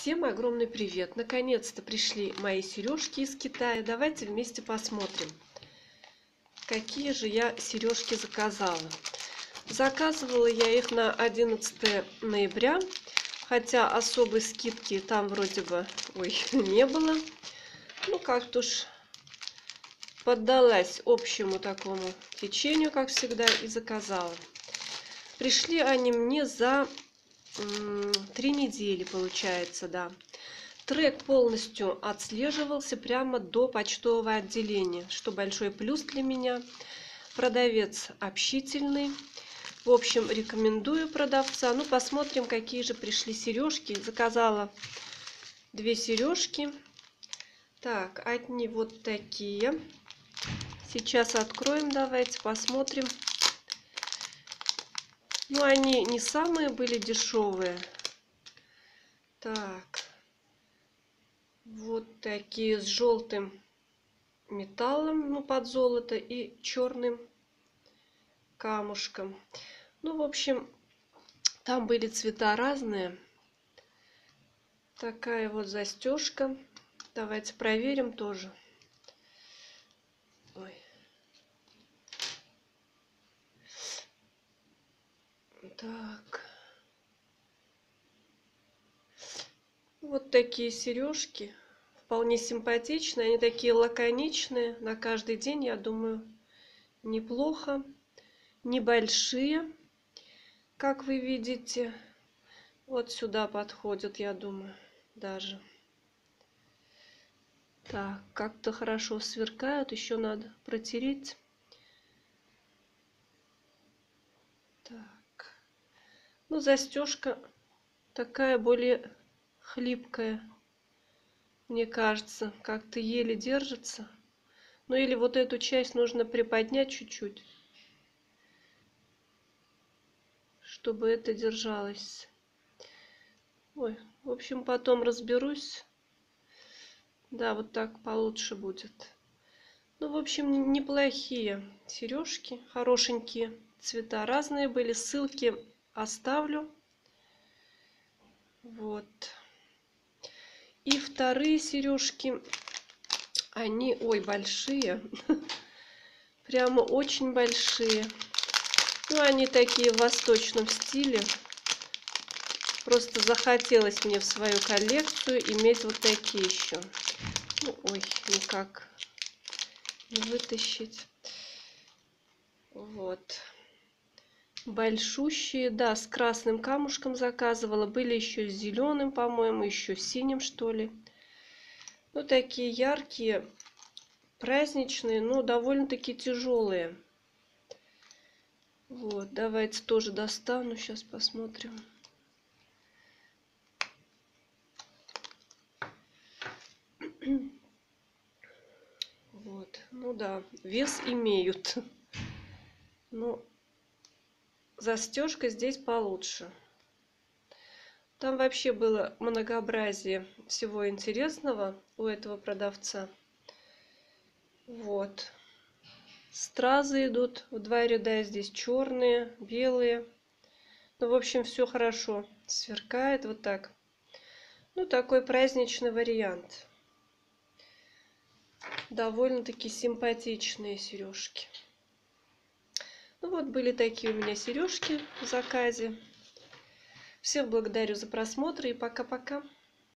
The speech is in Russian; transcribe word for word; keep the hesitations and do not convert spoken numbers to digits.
Всем огромный привет! Наконец-то пришли мои сережки из Китая. Давайте вместе посмотрим, какие же я сережки заказала. Заказывала я их на одиннадцатое ноября, хотя особой скидки там вроде бы ой, не было. Ну, как-то уж поддалась общему такому течению, как всегда, и заказала. Пришли они мне за три недели, получается, да. Трек полностью отслеживался прямо до почтового отделения, что большой плюс для меня. Продавец общительный. В общем, рекомендую продавца. Ну, посмотрим, какие же пришли сережки. Заказала две сережки. Так, одни вот такие. Сейчас откроем, давайте посмотрим. Ну, они не самые были дешевые. Так. Вот такие с желтым металлом, ну, под золото, и черным камушком. Ну, в общем, там были цвета разные. Такая вот застежка. Давайте проверим тоже. Ой. Так. Вот такие сережки. Вполне симпатичные. Они такие лаконичные. На каждый день, я думаю, неплохо. Небольшие, как вы видите. Вот сюда подходят, я думаю, даже. Так, как-то хорошо сверкают. Еще надо протереть. Так. Ну, застежка такая более хлипкая. Мне кажется, как-то еле держится. Ну, или вот эту часть нужно приподнять чуть-чуть, чтобы это держалось. Ой, в общем, потом разберусь. Да, вот так получше будет. Ну, в общем, неплохие сережки, хорошенькие. Цвета разные были. Ссылки оставлю. Вот. И вторые сережки, они, ой, большие. Прямо очень большие. Ну, они такие в восточном стиле. Просто захотелось мне в свою коллекцию иметь вот такие еще. Ну, ой, никак не вытащить. Вот. Большущие, да, с красным камушком заказывала. Были еще с зеленым, по-моему, еще с синим, что ли. Ну, такие яркие, праздничные, но довольно-таки тяжелые. Вот, давайте тоже достану, сейчас посмотрим. Вот, ну да, вес имеют. Но застежка здесь получше. Там вообще было многообразие всего интересного у этого продавца. Вот. Стразы идут в два ряда. Здесь черные, белые. Ну, в общем, все хорошо. Сверкает вот так. Ну, такой праздничный вариант. Довольно-таки симпатичные сережки. Ну, вот были такие у меня сережки в заказе. Всех благодарю за просмотр и пока-пока.